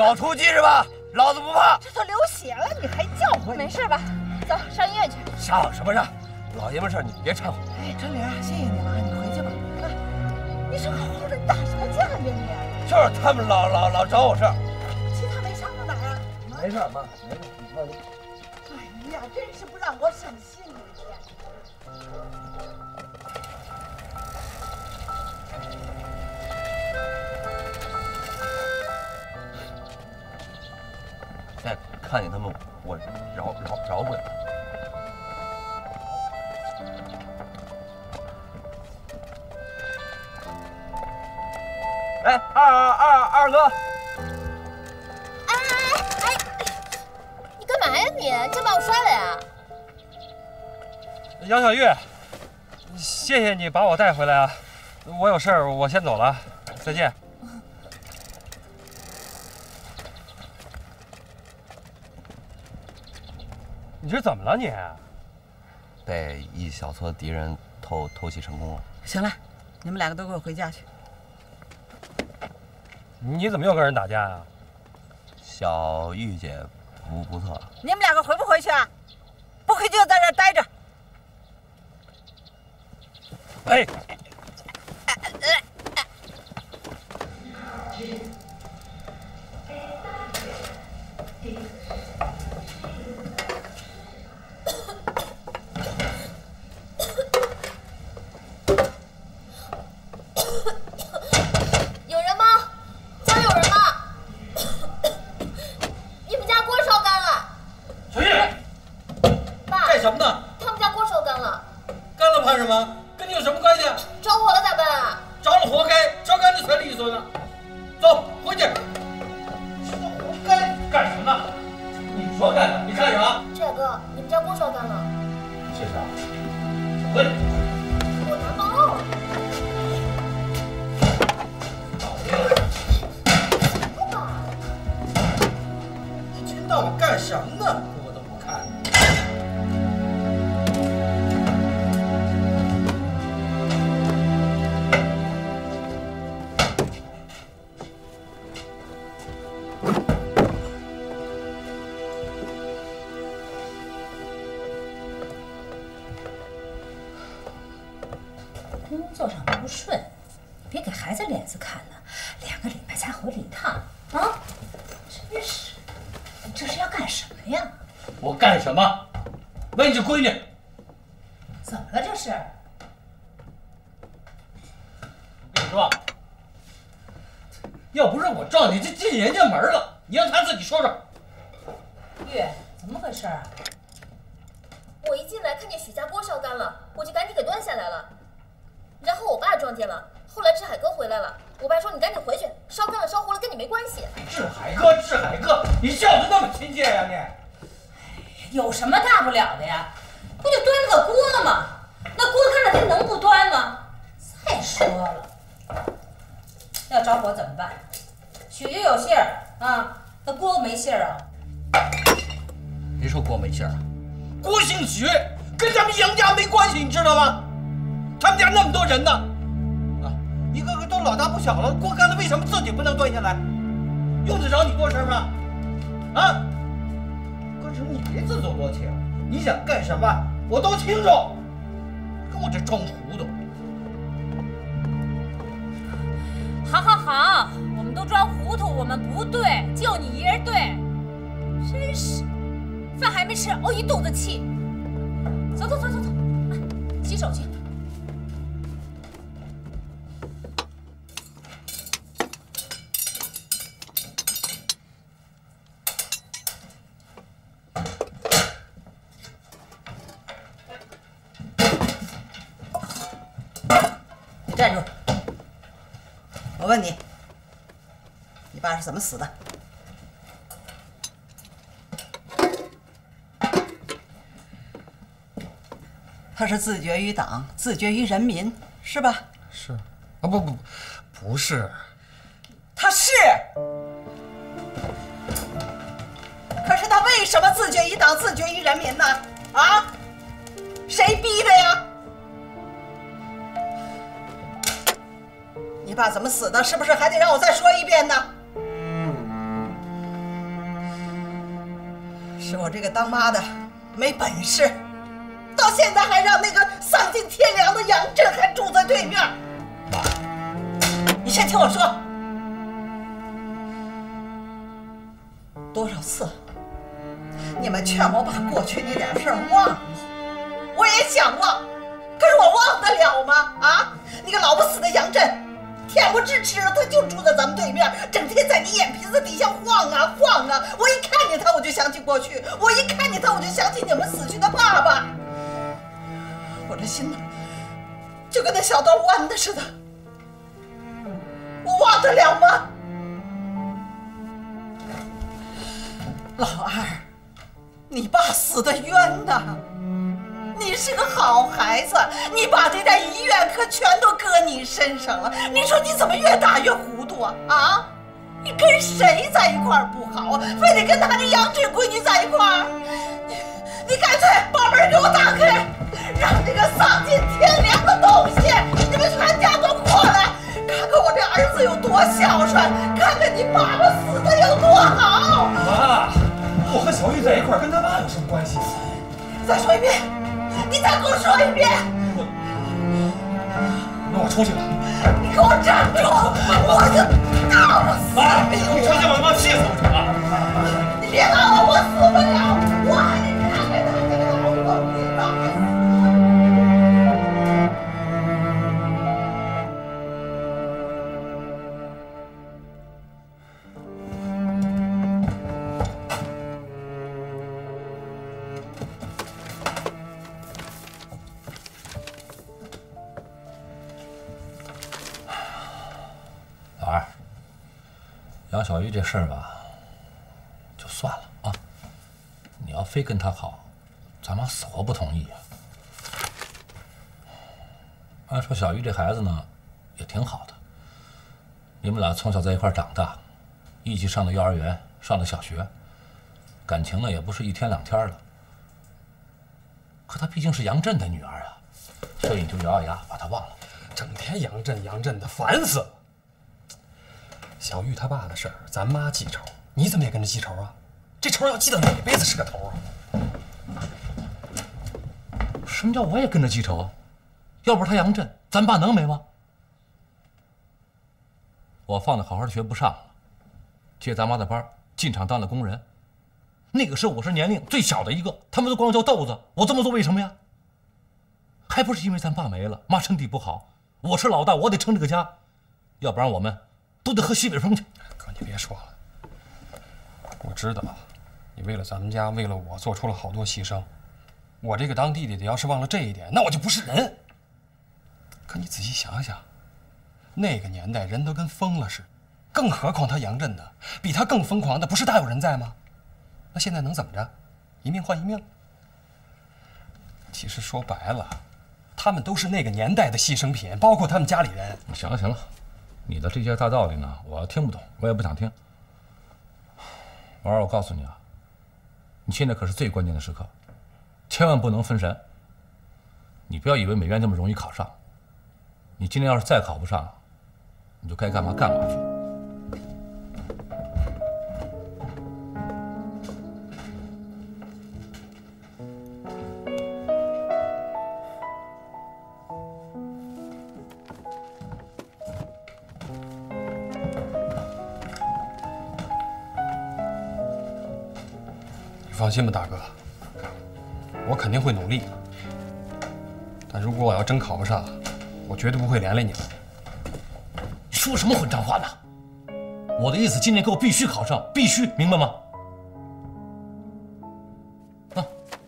小突击是吧？老子不怕。 这都流血了，你还叫唤？ 没事吧？走上医院去。 上什么上？老爷们事你别掺和。 哎，春玲，谢谢你了，你回去吧。你说好好的，你打什么架呀你？ 就是他们老找我事儿。 其他没伤到哪儿啊？ 没事，妈，没事，你放心。 哎，你俩真是不让我省心了， 再看见他们，我饶不了。哎，二哥， 哎，你干嘛呀你？真把我摔了呀？ 杨小玉，谢谢你把我带回来啊！我有事儿，我先走了，再见。你这怎么了你？ 被一小撮敌人偷袭成功了。 行了，你们两个都给我回家去。 你怎么又跟人打架呀？ 小玉姐不错。 你们两个回不回去啊？不回去就在这儿待着。 哎。 有人吗？家有人吗？你们家锅烧干了。 小玉， 爸， 干什么呢？ 他们家锅烧干了。 干了怕什么？跟你有什么关系啊？ 着火了咋办啊？ 着了活该，烧干了才利索呢。走，回去。这活该干什么呢？你说干的，你干什么？ 志海哥，你们家锅烧干了。 是啊，回去。 我拿包。 一天到晚干什么呢？我都不看。 工作上不顺，别给孩子脸色看呢。2个礼拜才回来一趟啊！真是，这是要干什么呀？ 我干什么？问你这闺女， 怎么了这是？ 我跟你说，要不是我撞你这进人家门了，你让她自己说说。 玉，怎么回事啊？ 我一进来看见许家锅烧干了，我就赶紧给端下来了。然后我爸撞见了，后来志海哥回来了，我爸说你赶紧回去，烧干了烧糊了跟你没关系。 志海哥，你笑得那么亲切呀你？ 有什么大不了的呀？不就端了个锅吗？那锅干了，它能不端吗？再说了，要着火怎么办？许就有信儿啊，那锅没信儿啊。 别说郭没信儿啊，郭姓许跟咱们杨家没关系，你知道吗？他们家那么多人呢，啊，一个个都老大不小了，锅干了为什么自己不能端下来？用得着你多事吗？啊！可是你别自作多情，你想干什么我都清楚，跟我这装糊涂。 好，我们都装糊涂，我们不对，就你一人对，真是，饭还没吃，怄一肚子气。走，洗手去。 你站住！我问你，你爸是怎么死的？他是自绝于党，自绝于人民，是吧？ 是，啊不是。 他是。可是他为什么自绝于党，自绝于人民呢？啊？谁逼的呀？你爸怎么死的？是不是还得让我再说一遍呢？ 是我这个当妈的没本事，到现在还让那个丧尽天良的杨震还住在对面。 妈， 你先听我说，多少次你们劝我把过去那点事儿忘了，我也想忘，可是我忘得了吗？啊，那个老不死的杨震，恬不知耻了，他就住在咱们对面，整天在你眼皮子底下晃啊晃啊。我一看见他，我就想起过去；我一看见他，我就想起你们死去的爸爸。我这心呢，就跟那小刀剜的似的，我忘得了吗？老二，你爸死得冤呐！你是个好孩子，你把这点遗愿可全都搁你身上了。你说你怎么越打越糊涂啊？啊，你跟谁在一块儿不好啊？非得跟他这杨震闺女在一块儿？你干脆把门给我打开，让这个丧尽天良的东西，你们全家都过来，看看我这儿子有多孝顺，看看你爸爸死的有多好。 妈，我和小玉在一块儿，跟他爸有什么关系？ 再说一遍，你再给我说一遍。 那我出去了。 你给我站住！我就打不死你！ 你出去把妈气死不成啊？ 你别打我，我死不了，我还得看看他这个老狗你到底死。 老二，杨小玉这事儿吧，就算了啊。你要非跟他好，咱妈死活不同意啊。按说小玉这孩子呢，也挺好的。你们俩从小在一块长大，一起上的幼儿园，上的小学，感情呢也不是一天两天的。可她毕竟是杨震的女儿啊，所以你就咬咬牙把她忘了。 整天杨震杨震的，烦死了。小玉他爸的事儿，咱妈记仇，你怎么也跟着记仇啊？这仇要记到哪辈子是个头啊？ 什么叫我也跟着记仇啊？要不是他杨震，咱爸能没吗？我放的好好的学不上了，接咱妈的班，进厂当了工人。那个时候我是年龄最小的一个，他们都管我叫豆子。我这么做为什么呀？还不是因为咱爸没了，妈身体不好，我是老大，我得撑这个家，要不然我们都得喝西北风去。 哥，你别说了，我知道，你为了咱们家，为了我，做出了好多牺牲。我这个当弟弟的，要是忘了这一点，那我就不是人。可你仔细想想，那个年代人都跟疯了似的，更何况他杨震呢？比他更疯狂的，不是大有人在吗？那现在能怎么着？一命换一命。其实说白了，他们都是那个年代的牺牲品，包括他们家里人。 行了行了，你的这些大道理呢，我听不懂，我也不想听。婉儿，我告诉你啊，你现在可是最关键的时刻，千万不能分神。你不要以为美院这么容易考上，你今天要是再考不上，你就该干嘛干嘛去。 放心吧，大哥，我肯定会努力。但如果我要真考不上，我绝对不会连累你们。 你说什么混账话呢？我的意思，今年给我必须考上，必须，明白吗？啊！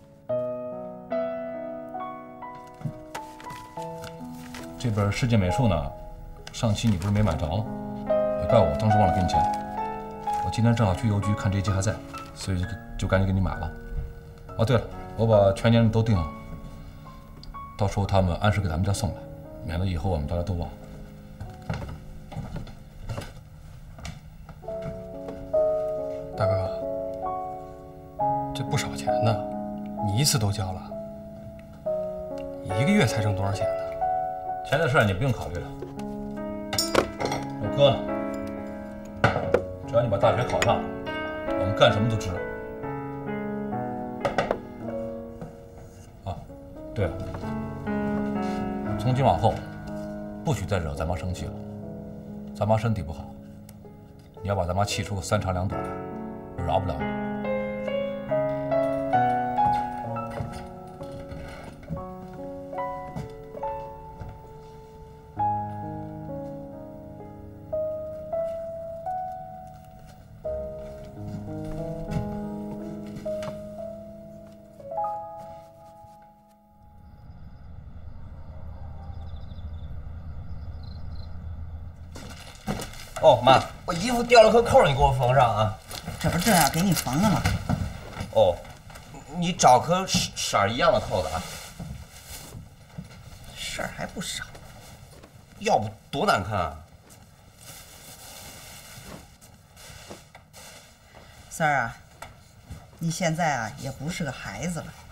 这本世界美术呢，上期你不是没买着吗？也怪我当时忘了给你钱。我今天正好去邮局看这一期还在，所以就赶紧给你买了。哦，对了，我把全年都订了，到时候他们按时给咱们家送来，免得以后我们大家都忘。 大哥，这不少钱呢，你一次都交了，一个月才挣多少钱呢？ 钱的事你不用考虑了，我哥呢？只要你把大学考上，我们干什么都值。 对了，从今往后，不许再惹咱妈生气了。咱妈身体不好，你要把咱妈气出个3长2短来，我饶不了你。 哦，妈，我衣服掉了颗扣，你给我缝上啊。 这不正要给你缝了吗？ 哦，你找颗色儿一样的扣子啊。事儿还不少，要不多难看啊。 三儿啊，你现在啊也不是个孩子了。